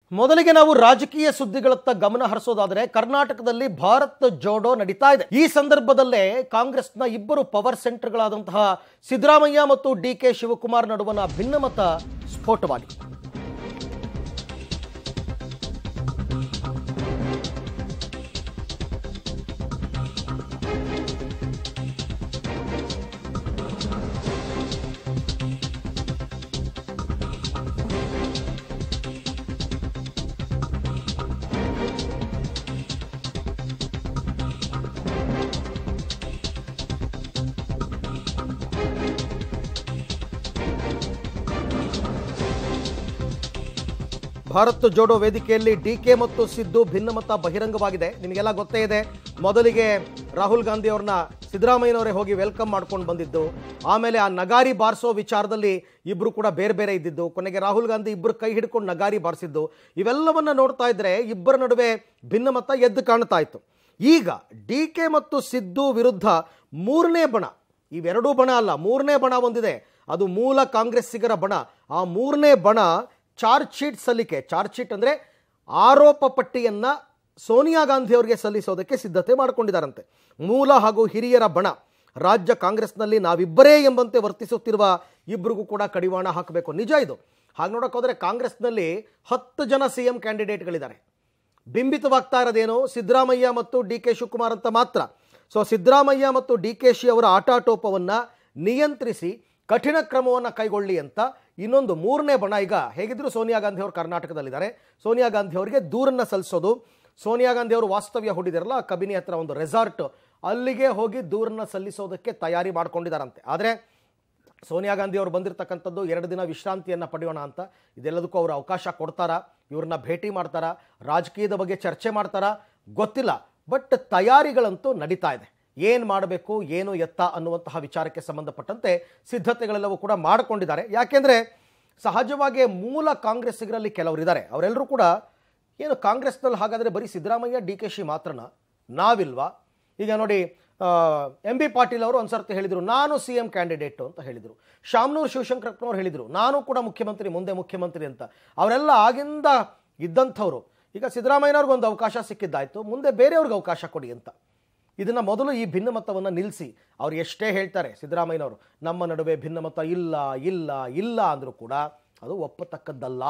ಮೊದಲಿಗೆ ನಾವು ರಾಜಕೀಯ ಸುದ್ದಿಗಳತ್ತ ಗಮನ ಹರಿಸೋದಾದರೆ ಕರ್ನಾಟಕದಲ್ಲಿ ಭಾರತ್ ಜೋಡೋ ನಡೀತಾ ಇದೆ. ಈ ಸಂದರ್ಭದಲ್ಲೇ ಕಾಂಗ್ರೆಸ್ನ ಇಬ್ಬರು ಪವರ್ ಸೆಂಟರ್ಗಳಾದಂತಹ ಸಿದ್ದರಾಮಯ್ಯ ಮತ್ತು ಡಿಕೆ ಶಿವಕುಮಾರ್ ನಡುವಣ ಭಿನ್ನಮತ ಸ್ಫೋಟವಾಗಿದೆ. ಭಾರತ್ ಜೋಡೋ ವೇದಿಕೆಯಲ್ಲಿ ಡಿಕೆ ಮತ್ತು ಸಿದ್ದು ಭಿನ್ನಮತ ಬಹಿರಂಗವಾಗಿದೆ. ನಿಮಗೆಲ್ಲ ಗೊತ್ತೇ ಇದೆ, ಮೊದಲಿಗೆ ರಾಹುಲ್ ಗಾಂಧಿ ಅವ್ರನ್ನ ಸಿದ್ದರಾಮಯ್ಯನವರೇ ಹೋಗಿ ವೆಲ್ಕಮ್ ಮಾಡ್ಕೊಂಡು ಬಂದಿದ್ದು, ಆಮೇಲೆ ಆ ನಗಾರಿ ಬಾರಿಸೋ ವಿಚಾರದಲ್ಲಿ ಇಬ್ಬರು ಕೂಡ ಬೇರೆ ಬೇರೆ ಇದ್ದಿದ್ದು, ಕೊನೆಗೆ ರಾಹುಲ್ ಗಾಂಧಿ ಇಬ್ಬರು ಕೈ ಹಿಡ್ಕೊಂಡು ನಗಾರಿ ಬಾರಿಸಿದ್ದು, ಇವೆಲ್ಲವನ್ನ ನೋಡ್ತಾ ಇದ್ರೆ ಇಬ್ಬರ ನಡುವೆ ಭಿನ್ನಮತ ಎದ್ದು ಕಾಣ್ತಾ ಇತ್ತು. ಈಗ ಡಿಕೆ ಮತ್ತು ಸಿದ್ದು ವಿರುದ್ಧ ಮೂರನೇ ಬಣ, ಇವೆರಡೂ ಬಣ ಅಲ್ಲ, ಮೂರನೇ ಬಣ ಒಂದಿದೆ, ಅದು ಮೂಲ ಕಾಂಗ್ರೆಸ್ಸಿಗರ ಬಣ. ಆ ಮೂರನೇ ಬಣ ಚಾರ್ಜ್ ಶೀಟ್ ಸಲ್ಲಿಕೆ, ಚಾರ್ಜ್ ಶೀಟ್ ಅಂದರೆ ಆರೋಪ ಪಟ್ಟಿಯನ್ನು ಸೋನಿಯಾ ಗಾಂಧಿ ಅವರಿಗೆ ಸಲ್ಲಿಸೋದಕ್ಕೆ ಸಿದ್ಧತೆ ಮಾಡಿಕೊಂಡಿದ್ದಾರಂತೆ. ಮೂಲ ಹಾಗೂ ಹಿರಿಯರ ಬಣ ರಾಜ್ಯ ಕಾಂಗ್ರೆಸ್ನಲ್ಲಿ ನಾವಿಬ್ಬರೇ ಎಂಬಂತೆ ವರ್ತಿಸುತ್ತಿರುವ ಇಬ್ಬರಿಗೂ ಕೂಡ ಕಡಿವಾಣ ಹಾಕಬೇಕು. ನಿಜ ಇದು. ಹಾಗೆ ನೋಡೋಕೆ ಹೋದರೆ ಕಾಂಗ್ರೆಸ್ನಲ್ಲಿ 10 ಜನ CM ಕ್ಯಾಂಡಿಡೇಟ್ಗಳಿದ್ದಾರೆ. ಬಿಂಬಿತವಾಗ್ತಾ ಇರೋದೇನು ಸಿದ್ದರಾಮಯ್ಯ ಮತ್ತು ಡಿಕೆ ಶಿವಕುಮಾರ್ ಅಂತ ಮಾತ್ರ. ಸೊ ಸಿದ್ದರಾಮಯ್ಯ ಮತ್ತು ಡಿಕೆ ಶಿ ಅವರ ಆಟಾಟೋಪವನ್ನು ನಿಯಂತ್ರಿಸಿ ಕಠಿಣ ಕ್ರಮವನ್ನು ಕೈಗೊಳ್ಳಿ ಅಂತ ಇನ್ನೊಂದು ಮೂರನೇ ಬಣ, ಈಗ ಹೇಗಿದ್ರು ಸೋನಿಯಾ ಗಾಂಧಿ ಅವರು ಕರ್ನಾಟಕದಲ್ಲಿದ್ದಾರೆ, ಸೋನಿಯಾ ಗಾಂಧಿ ಅವರಿಗೆ ದೂರನ್ನು ಸಲ್ಲಿಸೋದು. ಸೋನಿಯಾ ಗಾಂಧಿ ಅವರು ವಾಸ್ತವ್ಯ ಹೂಡಿದಾರಲ್ಲ ಕಬಿನಿ ಹತ್ರ ಒಂದು ರೆಸಾರ್ಟ್, ಅಲ್ಲಿಗೆ ಹೋಗಿ ದೂರನ್ನು ಸಲ್ಲಿಸೋದಕ್ಕೆ ತಯಾರಿ ಮಾಡ್ಕೊಂಡಿದ್ದಾರಂತೆ. ಆದರೆ ಸೋನಿಯಾ ಗಾಂಧಿ ಅವರು ಬಂದಿರತಕ್ಕಂಥದ್ದು 2 ದಿನ ವಿಶ್ರಾಂತಿಯನ್ನು ಪಡೆಯೋಣ ಅಂತ. ಇದೆಲ್ಲದಕ್ಕೂ ಅವರು ಅವಕಾಶ ಕೊಡ್ತಾರಾ, ಇವ್ರನ್ನ ಭೇಟಿ ಮಾಡ್ತಾರಾ, ರಾಜಕೀಯದ ಬಗ್ಗೆ ಚರ್ಚೆ ಮಾಡ್ತಾರಾ ಗೊತ್ತಿಲ್ಲ. ಬಟ್ ತಯಾರಿಗಳಂತೂ ನಡೀತಾ ಇದೆ. ಏನು ಮಾಡಬೇಕು, ಏನು ಎತ್ತ ಅನ್ನುವಂತಹ ವಿಚಾರಕ್ಕೆ ಸಂಬಂಧಪಟ್ಟಂತೆ ಸಿದ್ಧತೆಗಳೆಲ್ಲವೂ ಕೂಡ ಮಾಡಿಕೊಂಡಿದ್ದಾರೆ. ಯಾಕೆಂದರೆ ಸಹಜವಾಗಿ ಮೂಲ ಕಾಂಗ್ರೆಸ್ಸಿಗರಲ್ಲಿ ಕೆಲವರಿದ್ದಾರೆ, ಅವರೆಲ್ಲರೂ ಕೂಡ ಏನು ಕಾಂಗ್ರೆಸ್ನಲ್ಲಿ ಹಾಗಾದರೆ ಬರೀ ಸಿದ್ದರಾಮಯ್ಯ ಡಿಕೆ ಶಿ ಮಾತ್ರನಾ, ನಾವಿಲ್ವಾ? ಈಗ ನೋಡಿ, MB ಪಾಟೀಲ್ ಅವರು ಒಂದು ಸರ್ತಿ ಹೇಳಿದರು ನಾನು CM ಕ್ಯಾಂಡಿಡೇಟು ಅಂತ ಹೇಳಿದರು. ಶಾಮನೂರು ಶಿವಶಂಕರಪ್ಪನವರು ಹೇಳಿದರು ನಾನು ಕೂಡ ಮುಖ್ಯಮಂತ್ರಿ, ಮುಂದೆ ಮುಖ್ಯಮಂತ್ರಿ ಅಂತ. ಅವರೆಲ್ಲ ಆಗಿಂದ ಇದ್ದಂಥವ್ರು. ಈಗ ಸಿದ್ದರಾಮಯ್ಯನವ್ರಿಗೆ ಒಂದು ಅವಕಾಶ ಸಿಕ್ಕಿದ್ದಾಯಿತು, ಮುಂದೆ ಬೇರೆಯವ್ರಿಗೆ ಅವಕಾಶ ಕೊಡಿ ಅಂತ. ಇದನ್ನು ಮೊದಲು ಈ ಭಿನ್ನಮತವನ್ನು ನಿಲ್ಲಿಸಿ, ಅವ್ರು ಎಷ್ಟೇ ಹೇಳ್ತಾರೆ ಸಿದ್ದರಾಮಯ್ಯನವರು ನಮ್ಮ ನಡುವೆ ಭಿನ್ನಮತ ಇಲ್ಲ ಇಲ್ಲ ಇಲ್ಲ ಅಂದರೂ ಕೂಡ ಅದು ಒಪ್ಪತಕ್ಕದ್ದಲ್ಲ.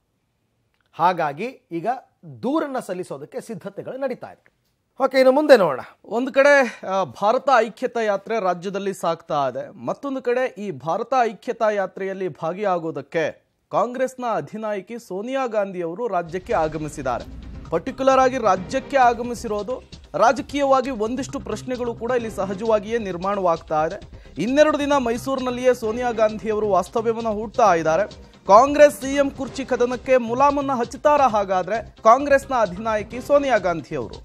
ಹಾಗಾಗಿ ಈಗ ದೂರನ್ನು ಸಲ್ಲಿಸೋದಕ್ಕೆ ಸಿದ್ಧತೆಗಳು ನಡೀತಾ ಇದೆ. ಓಕೆ, ಇನ್ನು ಮುಂದೆ ನೋಡೋಣ. ಒಂದು ಕಡೆ ಭಾರತ ಐಕ್ಯತಾ ಯಾತ್ರೆ ರಾಜ್ಯದಲ್ಲಿ ಸಾಗ್ತಾ ಇದೆ, ಮತ್ತೊಂದು ಕಡೆ ಈ ಭಾರತ ಐಕ್ಯತಾ ಯಾತ್ರೆಯಲ್ಲಿ ಭಾಗಿಯಾಗೋದಕ್ಕೆ ಕಾಂಗ್ರೆಸ್ನ ಅಧಿನಾಯಕಿ ಸೋನಿಯಾ ಗಾಂಧಿ ಅವರು ರಾಜ್ಯಕ್ಕೆ ಆಗಮಿಸಿದ್ದಾರೆ. ಪರ್ಟಿಕ್ಯುಲರ್ ಆಗಿ ರಾಜ್ಯಕ್ಕೆ ಆಗಮಿಸಿರೋದು ರಾಜಕೀಯವಾಗಿ ಒಂದಿಷ್ಟು ಪ್ರಶ್ನೆಗಳು ಕೂಡ ಇಲ್ಲಿ ಸಹಜವಾಗಿಯೇ ನಿರ್ಮಾಣವಾಗ್ತಾ ಇದೆ. 2 ದಿನ ಮೈಸೂರಿನಲ್ಲಿಯೇ ಸೋನಿಯಾ ಗಾಂಧಿ ಅವರು ವಾಸ್ತವ್ಯವನ್ನು ಹೂಡ್ತಾ ಇದ್ದಾರೆ. ಕಾಂಗ್ರೆಸ್ CM ಕುರ್ಚಿ ಕದನಕ್ಕೆ ಮುಲಾಮನ್ನ ಹಚ್ಚುತ್ತಾರ ಹಾಗಾದ್ರೆ ಕಾಂಗ್ರೆಸ್ನ ಅಧಿನಾಯಕಿ ಸೋನಿಯಾ ಗಾಂಧಿ ಅವರು?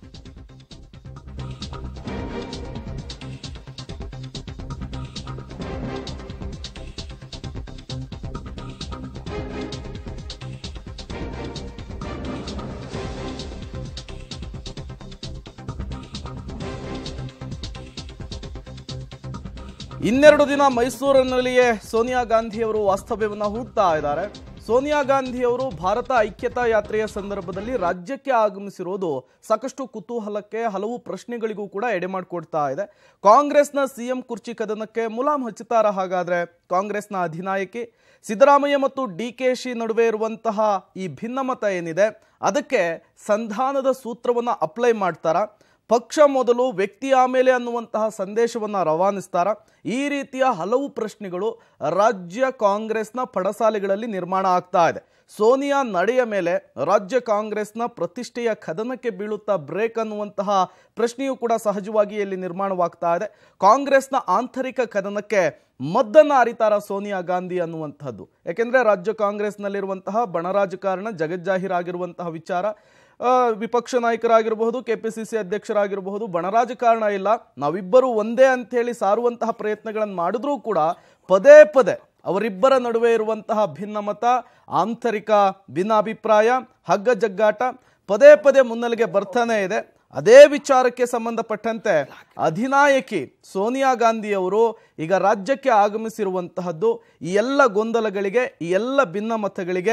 ಇನ್ನೆರಡು ದಿನ ಮೈಸೂರಿನಲ್ಲಿಯೇ ಸೋನಿಯಾ ಗಾಂಧಿ ಅವರು ವಾಸ್ತವ್ಯವನ್ನು ಹೂಡ್ತಾ ಇದ್ದಾರೆ. ಸೋನಿಯಾ ಗಾಂಧಿ ಅವರು ಭಾರತ ಐಕ್ಯತಾ ಯಾತ್ರೆಯ ಸಂದರ್ಭದಲ್ಲಿ ರಾಜ್ಯಕ್ಕೆ ಆಗಮಿಸಿರೋದು ಸಾಕಷ್ಟು ಕುತೂಹಲಕ್ಕೆ, ಹಲವು ಪ್ರಶ್ನೆಗಳಿಗೂ ಕೂಡ ಎಡೆಮಾಡಿಕೊಡ್ತಾ ಇದೆ. ಕಾಂಗ್ರೆಸ್ನ CM ಕುರ್ಚಿ ಕದನಕ್ಕೆ ಮುಲಾಮ್ ಹಚ್ಚುತ್ತಾರ ಹಾಗಾದ್ರೆ ಕಾಂಗ್ರೆಸ್ನ ಅಧಿನಾಯಕಿ? ಸಿದ್ದರಾಮಯ್ಯ ಮತ್ತು ಡಿಕೆ ಶಿ ನಡುವೆ ಇರುವಂತಹ ಈ ಭಿನ್ನಮತ ಏನಿದೆ ಅದಕ್ಕೆ ಸಂಧಾನದ ಸೂತ್ರವನ್ನು ಅಪ್ಲೈ ಮಾಡ್ತಾರಾ? ಪಕ್ಷ ಮೊದಲು ವ್ಯಕ್ತಿ ಆಮೇಲೆ ಅನ್ನುವಂತಹ ಸಂದೇಶವನ್ನು ರವಾನಿಸ್ತಾರ? ಈ ರೀತಿಯ ಹಲವು ಪ್ರಶ್ನೆಗಳು ರಾಜ್ಯ ಕಾಂಗ್ರೆಸ್ನ ಪಡಸಾಲೆಗಳಲ್ಲಿ ನಿರ್ಮಾಣ ಆಗ್ತಾ ಇದೆ. ಸೋನಿಯಾ ನಡೆಯ ಮೇಲೆ ರಾಜ್ಯ ಕಾಂಗ್ರೆಸ್ನ ಪ್ರತಿಷ್ಠೆಯ ಕದನಕ್ಕೆ ಬೀಳುತ್ತಾ ಬ್ರೇಕ್ ಅನ್ನುವಂತಹ ಪ್ರಶ್ನೆಯೂ ಕೂಡ ಸಹಜವಾಗಿ ಇಲ್ಲಿ ನಿರ್ಮಾಣವಾಗ್ತಾ ಇದೆ. ಕಾಂಗ್ರೆಸ್ನ ಆಂತರಿಕ ಕದನಕ್ಕೆ ಮದ್ದನ್ನು ಅರಿತಾರ ಸೋನಿಯಾ ಗಾಂಧಿ ಅನ್ನುವಂಥದ್ದು. ಯಾಕೆಂದರೆ ರಾಜ್ಯ ಕಾಂಗ್ರೆಸ್ನಲ್ಲಿರುವಂತಹ ಬಣರಾಜಕಾರಣ ಜಗಜ್ಜಾಹೀರಾಗಿರುವಂತಹ ವಿಚಾರ. ವಿಪಕ್ಷ ನಾಯಕರಾಗಿರಬಹುದು, KPCC ಅಧ್ಯಕ್ಷರಾಗಿರಬಹುದು, ಬಣರಾಜಕಾರಣ ಇಲ್ಲ, ನಾವಿಬ್ಬರು ಒಂದೇ ಅಂಥೇಳಿ ಸಾರುವಂತಹ ಪ್ರಯತ್ನಗಳನ್ನು ಮಾಡಿದ್ರೂ ಕೂಡ ಪದೇ ಪದೇ ಅವರಿಬ್ಬರ ನಡುವೆ ಇರುವಂತಹ ಭಿನ್ನಮತ, ಆಂತರಿಕ ಭಿನ್ನಾಭಿಪ್ರಾಯ, ಹಗ್ಗ ಜಗ್ಗಾಟ ಪದೇ ಪದೇ ಮುನ್ನೆಲೆಗೆ ಬರ್ತಾನೆ ಇದೆ. ಅದೇ ವಿಚಾರಕ್ಕೆ ಸಂಬಂಧಪಟ್ಟಂತೆ ಅಧಿನಾಯಕಿ ಸೋನಿಯಾ ಗಾಂಧಿ ಅವರು ಈಗ ರಾಜ್ಯಕ್ಕೆ ಆಗಮಿಸಿರುವಂತಹದ್ದು ಈ ಎಲ್ಲ ಗೊಂದಲಗಳಿಗೆ, ಈ ಎಲ್ಲ ಭಿನ್ನಮತಗಳಿಗೆ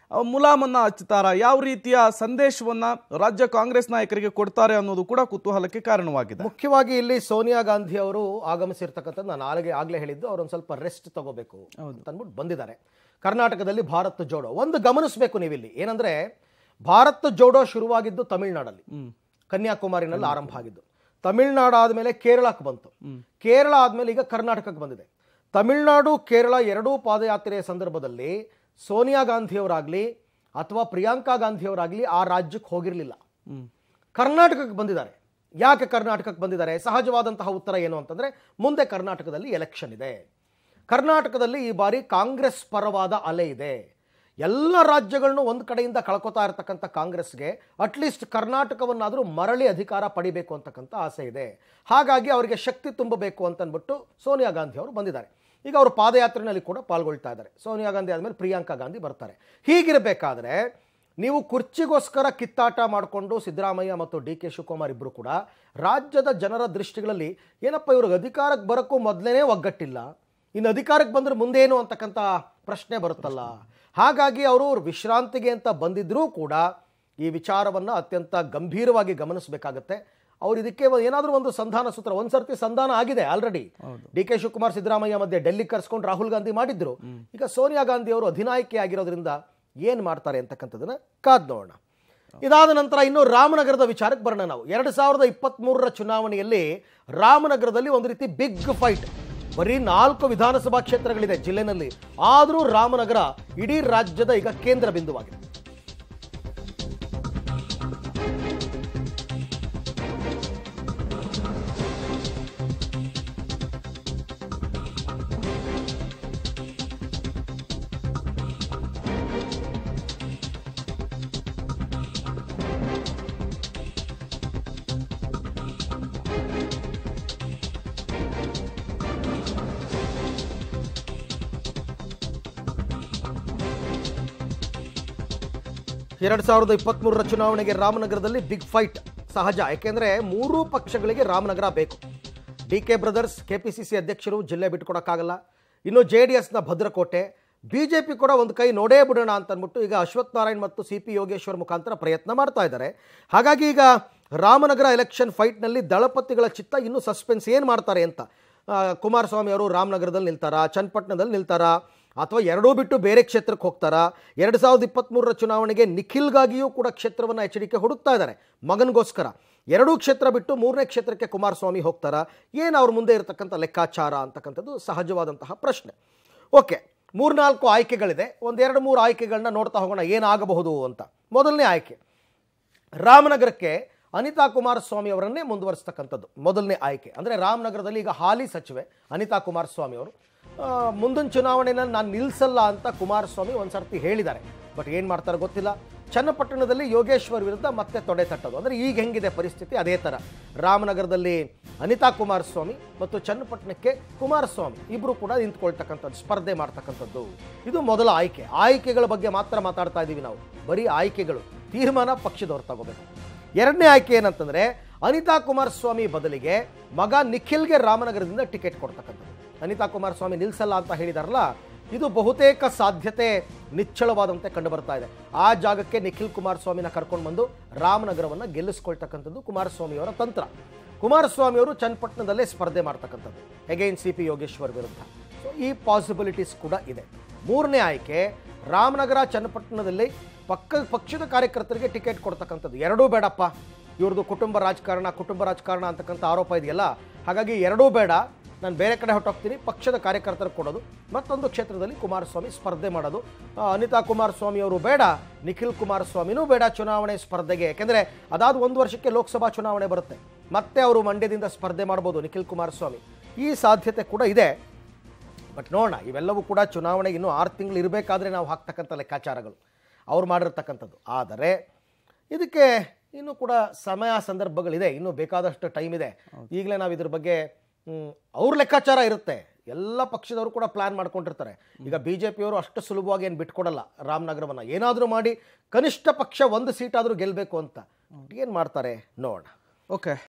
ಮುಲಾಮನ್ನ ಹಚ್ಚುತ್ತಾರ, ಯಾವ ರೀತಿಯ ಸಂದೇಶವನ್ನ ರಾಜ್ಯ ಕಾಂಗ್ರೆಸ್ ನಾಯಕರಿಗೆ ಕೊಡ್ತಾರೆ ಅನ್ನೋದು ಕೂಡ ಕುತೂಹಲಕ್ಕೆ ಕಾರಣವಾಗಿದೆ. ಮುಖ್ಯವಾಗಿ ಇಲ್ಲಿ ಸೋನಿಯಾ ಗಾಂಧಿ ಅವರು ಆಗಮಿಸಿರ್ತಕ್ಕಂಥದ್ದು ನಾನು ಆಗ್ಲೇ ಹೇಳಿದ್ದು, ಅವರೊಂದು ಸ್ವಲ್ಪ ರೆಸ್ಟ್ ತಗೋಬೇಕು ಅಂತ ಅಂದ್ಬಿಟ್ಟು ಬಂದಿದ್ದಾರೆ. ಕರ್ನಾಟಕದಲ್ಲಿ ಭಾರತ್ ಜೋಡೋ ಒಂದು ಗಮನಿಸಬೇಕು ನೀವಿಲ್ಲಿ ಏನಂದ್ರೆ, ಭಾರತ್ ಜೋಡೋ ಶುರುವಾಗಿದ್ದು ತಮಿಳುನಾಡಲ್ಲಿ, ಕನ್ಯಾಕುಮಾರಿನಲ್ಲಿ ಆರಂಭ ಆಗಿದ್ದು. ತಮಿಳುನಾಡು ಆದ್ಮೇಲೆ ಕೇರಳಕ್ಕೆ ಬಂತು, ಕೇರಳ ಆದ್ಮೇಲೆ ಈಗ ಕರ್ನಾಟಕಕ್ಕೆ ಬಂದಿದೆ. ತಮಿಳುನಾಡು ಕೇರಳ ಎರಡೂ ಪಾದಯಾತ್ರೆಯ ಸಂದರ್ಭದಲ್ಲಿ ಸೋನಿಯಾ ಗಾಂಧಿಯವರಾಗ್ಲಿ ಅಥವಾ ಪ್ರಿಯಾಂಕಾ ಗಾಂಧಿಯವರಾಗ್ಲಿ ಆ ರಾಜ್ಯಕ್ಕೆ ಹೋಗಿರಲಿಲ್ಲ, ಕರ್ನಾಟಕಕ್ಕೆ ಬಂದಿದ್ದಾರೆ. ಯಾಕೆ ಕರ್ನಾಟಕಕ್ಕೆ ಬಂದಿದ್ದಾರೆ? ಸಹಜವಾದಂತಹ ಉತ್ತರ ಏನು ಅಂತಂದ್ರೆ, ಮುಂದೆ ಕರ್ನಾಟಕದಲ್ಲಿ ಎಲೆಕ್ಷನ್ ಇದೆ. ಕರ್ನಾಟಕದಲ್ಲಿ ಈ ಬಾರಿ ಕಾಂಗ್ರೆಸ್ ಪರವಾದ ಅಲೆ ಇದೆ. ಎಲ್ಲ ರಾಜ್ಯಗಳನ್ನು ಒಂದು ಕಡೆಯಿಂದ ಕಳ್ಕೊತಾ ಇರತಕ್ಕಂಥ ಕಾಂಗ್ರೆಸ್ಗೆ ಅಟ್ಲೀಸ್ಟ್ ಕರ್ನಾಟಕವನ್ನಾದರೂ ಮರಳಿ ಅಧಿಕಾರ ಪಡಿಬೇಕು ಅಂತಕ್ಕಂಥ ಆಸೆ ಇದೆ. ಹಾಗಾಗಿ ಅವರಿಗೆ ಶಕ್ತಿ ತುಂಬಬೇಕು ಅಂತಂದ್ಬಿಟ್ಟು ಸೋನಿಯಾ ಗಾಂಧಿ ಅವರು ಬಂದಿದ್ದಾರೆ. ಈಗ ಅವರು ಪಾದಯಾತ್ರೆಯಲ್ಲಿ ಕೂಡ ಪಾಲ್ಗೊಳ್ತಾ ಇದ್ದಾರೆ. ಸೋನಿಯಾ ಗಾಂಧಿ ಆದಮೇಲೆ ಪ್ರಿಯಾಂಕಾ ಗಾಂಧಿ ಬರ್ತಾರೆ. ಹೀಗಿರಬೇಕಾದ್ರೆ ನೀವು ಕುರ್ಚಿಗೋಸ್ಕರ ಕಿತ್ತಾಟ ಮಾಡಿಕೊಂಡು ಸಿದ್ದರಾಮಯ್ಯ ಮತ್ತು ಡಿ ಕೆ ಶಿವಕುಮಾರ್ ಇಬ್ಬರು ಕೂಡ ರಾಜ್ಯದ ಜನರ ದೃಷ್ಟಿಗಳಲ್ಲಿ ಏನಪ್ಪ ಇವ್ರಿಗೆ ಅಧಿಕಾರಕ್ಕೆ ಬರೋಕ್ಕೂ ಮೊದಲೇ ಒಗ್ಗಟ್ಟಿಲ್ಲ, ಇನ್ನು ಅಧಿಕಾರಕ್ಕೆ ಬಂದರೆ ಮುಂದೇನು ಅಂತಕ್ಕಂಥ ಪ್ರಶ್ನೆ ಬರುತ್ತಲ್ಲ. ಹಾಗಾಗಿ ಅವರು ವಿಶ್ರಾಂತಿಗೆ ಅಂತ ಬಂದಿದ್ರೂ ಕೂಡ ಈ ವಿಚಾರವನ್ನು ಅತ್ಯಂತ ಗಂಭೀರವಾಗಿ ಗಮನಿಸಬೇಕಾಗತ್ತೆ. ಅವ್ರು ಇದಕ್ಕೆ ಏನಾದರೂ ಒಂದು ಸಂಧಾನ ಸೂತ್ರ, ಒಂದ್ಸರ್ತಿ ಸಂಧಾನ ಆಗಿದೆ already. D K Shivakumar Siddaramaiah ಮಧ್ಯೆ ಡೆಲ್ಲಿ ಕರ್ಸ್ಕೊಂಡು ರಾಹುಲ್ ಗಾಂಧಿ ಮಾಡಿದ್ರು. ಈಗ ಸೋನಿಯಾ ಗಾಂಧಿ ಅವರು ಅಧಿನಾಯಕಿ ಆಗಿರೋದ್ರಿಂದ ಏನು ಮಾಡ್ತಾರೆ ಅಂತಕ್ಕಂಥದ್ದನ್ನ ಕಾದ್ ನೋಡೋಣ. ಇದಾದ ನಂತರ ಇನ್ನು ರಾಮನಗರದ ವಿಚಾರಕ್ಕೆ ಬರೋಣ ನಾವು. 2023 ಚುನಾವಣೆಯಲ್ಲಿ ರಾಮನಗರದಲ್ಲಿ ಒಂದು ರೀತಿ ಬಿಗ್ ಫೈಟ್. ಬರೀ 4 ವಿಧಾನಸಭಾ ಕ್ಷೇತ್ರಗಳಿದೆ ಜಿಲ್ಲೆನಲ್ಲಿ, ಆದರೂ ರಾಮನಗರ ಇಡೀ ರಾಜ್ಯದ ಈಗ ಕೇಂದ್ರ ಬಿಂದುವಾಗಿದೆ. ಎರಡ್ 2023 ಚುನಾವಣೆಗೆ ರಾಮನಗರದಲ್ಲಿ ಬಿಗ್ ಫೈಟ್ ಸಹಜ. ಯಾಕೆಂದ್ರೆ 3 ಪಕ್ಷಗಳಿಗೆ ರಾಮನಗರ ಬೇಕು. ಡಿ ಕೆ ಬ್ರದರ್ಸ್ ಕೆಪಿಸಿಸಿ ಅಧ್ಯಕ್ಷರು ಜಿಲ್ಲೆ ಬಿಟ್ಕೊಡಕ್ಕಾಗಲ್ಲ. ಇನ್ನು JDSನ ಭದ್ರಕೋಟೆ, ಬಿಜೆಪಿ ಕೂಡ ಒಂದು ಕೈ ನೋಡೇ ಬಿಡೋಣ ಅಂತ ಅಂದ್ಬಿಟ್ಟು ಈಗ ಅಶ್ವಥ್ ನಾರಾಯಣ್ ಮತ್ತು CP ಯೋಗೇಶ್ವರ್ ಮುಖಾಂತರ ಪ್ರಯತ್ನ ಮಾಡ್ತಾ ಇದ್ದಾರೆ. ಹಾಗಾಗಿ ಈಗ ರಾಮನಗರ ಎಲೆಕ್ಷನ್ ಫೈಟ್ನಲ್ಲಿ ದಳಪತಿಗಳ ಚಿತ್ತ ಇನ್ನೂ ಸಸ್ಪೆನ್ಸ್ ಏನು ಮಾಡ್ತಾರೆ ಅಂತ. ಕುಮಾರಸ್ವಾಮಿ ಅವರು ರಾಮನಗರದಲ್ಲಿ ನಿಲ್ತಾರಾ, ಚನ್ನಪಟ್ಟಣದಲ್ಲಿ ನಿಲ್ತಾರಾ, ಅಥವಾ ಎರಡೂ ಬಿಟ್ಟು ಬೇರೆ ಕ್ಷೇತ್ರಕ್ಕೆ ಹೋಗ್ತಾರಾ? 2023 ಚುನಾವಣೆಗೆ ನಿಖಿಲ್ಗಾಗಿಯೂ ಕೂಡ ಕ್ಷೇತ್ರವನ್ನು HDK ಹುಡುಕ್ತಾ ಇದ್ದಾರೆ ಮಗನಿಗೋಸ್ಕರ. ಎರಡೂ ಕ್ಷೇತ್ರ ಬಿಟ್ಟು 3ನೇ ಕ್ಷೇತ್ರಕ್ಕೆ ಕುಮಾರಸ್ವಾಮಿ ಹೋಗ್ತಾರಾ? ಏನು ಅವ್ರ ಮುಂದೆ ಇರತಕ್ಕಂಥ ಲೆಕ್ಕಾಚಾರ ಅಂತಕ್ಕಂಥದ್ದು ಸಹಜವಾದಂತಹ ಪ್ರಶ್ನೆ. ಓಕೆ, 3-4 ಆಯ್ಕೆಗಳಿದೆ. 1-2-3 ಆಯ್ಕೆಗಳನ್ನ ನೋಡ್ತಾ ಹೋಗೋಣ ಏನಾಗಬಹುದು ಅಂತ. ಮೊದಲನೇ ಆಯ್ಕೆ ರಾಮನಗರಕ್ಕೆ ಅನಿತಾ ಕುಮಾರಸ್ವಾಮಿ ಅವರನ್ನೇ ಮುಂದುವರಿಸ್ತಕ್ಕಂಥದ್ದು ಮೊದಲನೇ ಆಯ್ಕೆ. ಅಂದರೆ ರಾಮನಗರದಲ್ಲಿ ಈಗ ಹಾಲಿ ಸಚಿವೆ ಅನಿತಾ ಕುಮಾರಸ್ವಾಮಿ ಅವರು ಮುಂದಿನ ಚುನಾವಣೆಯಲ್ಲಿ ನಾನು ನಿಲ್ಲಿಸಲ್ಲ ಅಂತ ಕುಮಾರಸ್ವಾಮಿ ಒಂದು ಸರ್ತಿ ಹೇಳಿದ್ದಾರೆ. ಬಟ್ ಏನು ಮಾಡ್ತಾರೆ ಗೊತ್ತಿಲ್ಲ. ಚನ್ನಪಟ್ಟಣದಲ್ಲಿ ಯೋಗೇಶ್ವರ್ ವಿರುದ್ಧ ಮತ್ತೆ ತೊಡೆ ತಟ್ಟೋದು. ಅಂದರೆ ಈಗ ಹೆಂಗಿದೆ ಪರಿಸ್ಥಿತಿ ಅದೇ ಥರ. ರಾಮನಗರದಲ್ಲಿ ಅನಿತಾ ಕುಮಾರಸ್ವಾಮಿ ಮತ್ತು ಚನ್ನಪಟ್ಟಣಕ್ಕೆ ಕುಮಾರಸ್ವಾಮಿ ಇಬ್ಬರು ಕೂಡ ನಿಂತ್ಕೊಳ್ತಕ್ಕಂಥದ್ದು, ಸ್ಪರ್ಧೆ ಮಾಡ್ತಕ್ಕಂಥದ್ದು. ಇದು ಮೊದಲ ಆಯ್ಕೆ. ಆಯ್ಕೆಗಳ ಬಗ್ಗೆ ಮಾತ್ರ ಮಾತಾಡ್ತಾ ಇದ್ದೀವಿ ನಾವು, ಬರೀ ಆಯ್ಕೆಗಳು. ತೀರ್ಮಾನ ಪಕ್ಷದವ್ರು ತಗೋಬೇಕು. ಎರಡನೇ ಆಯ್ಕೆ ಏನಂತಂದರೆ ಅನಿತಾ ಕುಮಾರಸ್ವಾಮಿ ಬದಲಿಗೆ ಮಗ ನಿಖಿಲ್ಗೆ ರಾಮನಗರದಿಂದ ಟಿಕೆಟ್ ಕೊಡ್ತಕ್ಕಂಥದ್ದು. ಅನಿತಾ ಕುಮಾರಸ್ವಾಮಿ ನಿಲ್ಲಿಸಲ್ಲ ಅಂತ ಹೇಳಿದಾರಲ್ಲ, ಇದು ಬಹುತೇಕ ಸಾಧ್ಯತೆ ನಿಚ್ಚಳವಾದಂತೆ ಕಂಡು ಬರ್ತಾ ಇದೆ. ಆ ಜಾಗಕ್ಕೆ ನಿಖಿಲ್ ಕುಮಾರಸ್ವಾಮಿನ ಕರ್ಕೊಂಡು ಬಂದು ರಾಮನಗರವನ್ನು ಗೆಲ್ಲಿಸ್ಕೊಳ್ತಕ್ಕಂಥದ್ದು ಕುಮಾರಸ್ವಾಮಿಯವರ ತಂತ್ರ. ಕುಮಾರಸ್ವಾಮಿಯವರು ಚನ್ನಪಟ್ಟಣದಲ್ಲೇ ಸ್ಪರ್ಧೆ ಮಾಡ್ತಕ್ಕಂಥದ್ದು ಅಗೈನ್ CP ಯೋಗೇಶ್ವರ್ ವಿರುದ್ಧ. ಸೊ ಈ ಪಾಸಿಬಿಲಿಟೀಸ್ ಕೂಡ ಇದೆ. ಮೂರನೇ ಆಯ್ಕೆ ರಾಮನಗರ ಚನ್ನಪಟ್ಟಣದಲ್ಲಿ ಪಕ್ಷದ ಕಾರ್ಯಕರ್ತರಿಗೆ ಟಿಕೆಟ್ ಕೊಡ್ತಕ್ಕಂಥದ್ದು. ಎರಡೂ ಬೇಡಪ್ಪ, ಇವ್ರದ್ದು ಕುಟುಂಬ ರಾಜಕಾರಣ ಅಂತಕ್ಕಂಥ ಆರೋಪ ಇದೆಯಲ್ಲ, ಹಾಗಾಗಿ ಎರಡೂ ಬೇಡ, ನಾನು ಬೇರೆ ಕಡೆ ಹೊಟ್ಟೋಗ್ತೀನಿ, ಪಕ್ಷದ ಕಾರ್ಯಕರ್ತರಿಗೆ ಕೊಡೋದು. ಮತ್ತೊಂದು ಕ್ಷೇತ್ರದಲ್ಲಿ ಕುಮಾರಸ್ವಾಮಿ ಸ್ಪರ್ಧೆ ಮಾಡೋದು. ಅನಿತಾ ಕುಮಾರಸ್ವಾಮಿ ಅವರು ಬೇಡ, ನಿಖಿಲ್ ಕುಮಾರಸ್ವಾಮಿನೂ ಬೇಡ ಚುನಾವಣೆ ಸ್ಪರ್ಧೆಗೆ. ಯಾಕೆಂದರೆ ಅದಾದ 1 ವರ್ಷಕ್ಕೆ ಲೋಕಸಭಾ ಚುನಾವಣೆ ಬರುತ್ತೆ, ಮತ್ತೆ ಅವರು ಮಂಡ್ಯದಿಂದ ಸ್ಪರ್ಧೆ ಮಾಡ್ಬೋದು ನಿಖಿಲ್ ಕುಮಾರಸ್ವಾಮಿ. ಈ ಸಾಧ್ಯತೆ ಕೂಡ ಇದೆ. ಬಟ್ ನೋಡೋಣ, ಇವೆಲ್ಲವೂ ಕೂಡ ಚುನಾವಣೆಗೆ ಇನ್ನೂ 6 ತಿಂಗಳು ಇರಬೇಕಾದ್ರೆ ನಾವು ಹಾಕ್ತಕ್ಕಂಥ ಲೆಕ್ಕಾಚಾರಗಳು ಅವ್ರು ಮಾಡಿರ್ತಕ್ಕಂಥದ್ದು. ಆದರೆ ಇದಕ್ಕೆ ಇನ್ನೂ ಕೂಡ ಸಮಯ ಸಂದರ್ಭಗಳಿದೆ, ಇನ್ನೂ ಬೇಕಾದಷ್ಟು ಟೈಮ್ ಇದೆ. ಈಗಲೇ ನಾವು ಇದ್ರ ಬಗ್ಗೆ ಅವ್ರ ಲೆಕ್ಕಾಚಾರ ಇರುತ್ತೆ. ಎಲ್ಲ ಪಕ್ಷದವರು ಕೂಡ ಪ್ಲಾನ್ ಮಾಡ್ಕೊಂಡಿರ್ತಾರೆ. ಈಗ ಬಿಜೆಪಿಯವರು ಅಷ್ಟು ಸುಲಭವಾಗಿ ಏನು ಬಿಟ್ಕೊಡಲ್ಲ ರಾಮನಗರವನ್ನು. ಏನಾದರೂ ಮಾಡಿ ಕನಿಷ್ಠ ಪಕ್ಷ 1 ಸೀಟ್ ಆದರೂ ಗೆಲ್ಲಬೇಕು ಅಂತ. ಏನು ಮಾಡ್ತಾರೆ ನೋಡೋಣ. ಓಕೆ.